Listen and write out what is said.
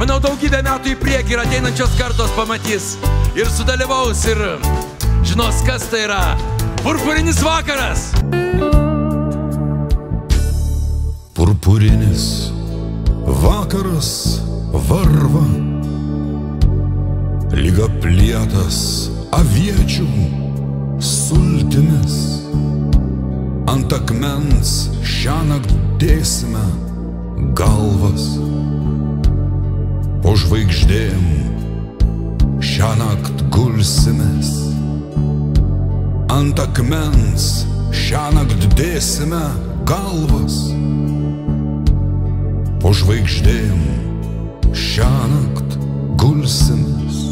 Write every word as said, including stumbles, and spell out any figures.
Manau, daugybę metų į priekį ir ateinančios kartos pamatys ir sudalyvaus ir žinos, kas tai yra purpurinis vakaras. Purpurinis vakaras varva, lyg aplietas aviečių sultimis. Ant akmens šiąnakt dėsime galvas, po žvaigždėm šiąnakt gulsimės. Ant akmens šiąnakt dėsime galvas, po žvaigždėm šiąnakt gulsimės.